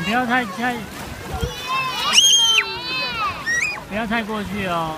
不要太过去哦。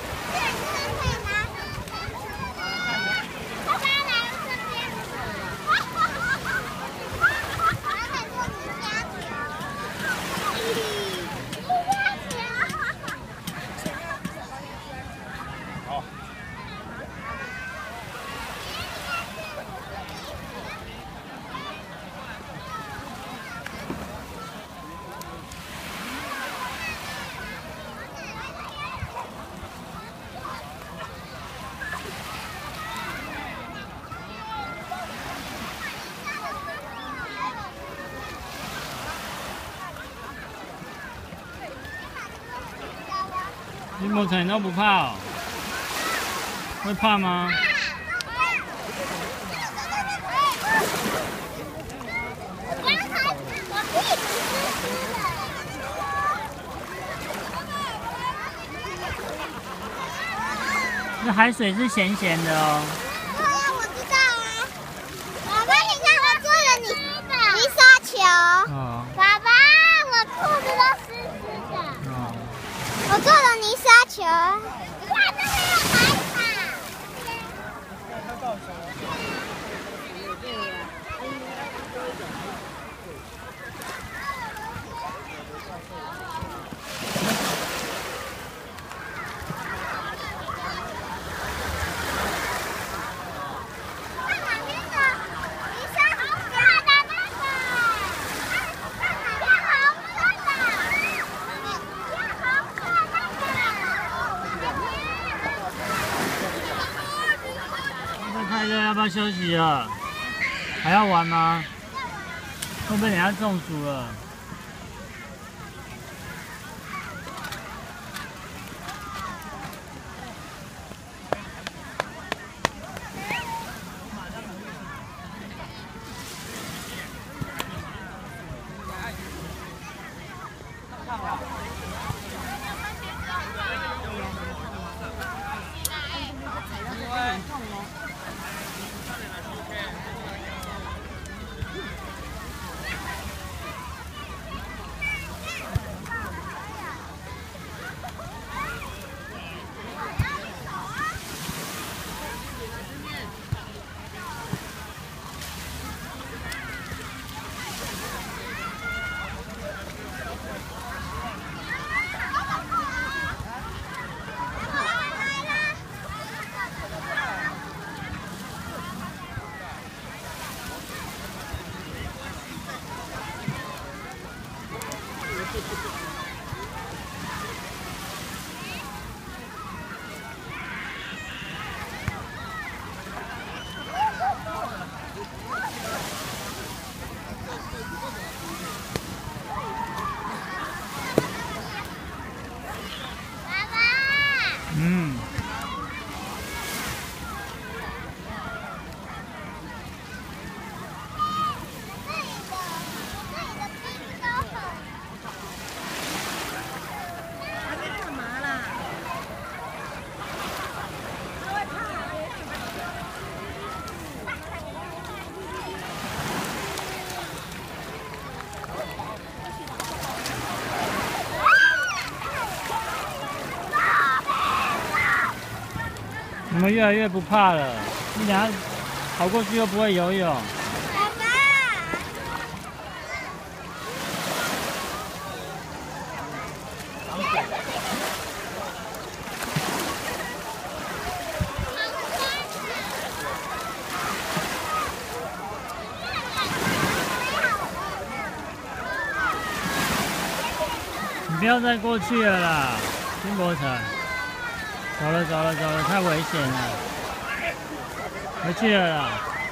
你摸彩都不怕哦？会怕吗？那海水是咸咸的哦。 对啊，我知道啊。爸爸，你看我做了泥沙球。 哦。 爸爸，我裤子都湿湿的。 哦。 我做了泥沙球。哇，这边有海草。 太热，要不要休息了？还要玩吗？会不会等下中暑了？嗯。你们越来越不怕了，你等下跑过去又不会游泳。 爸爸， 你不要再过去了啦，金国城。走了，太危险了，回去了啦。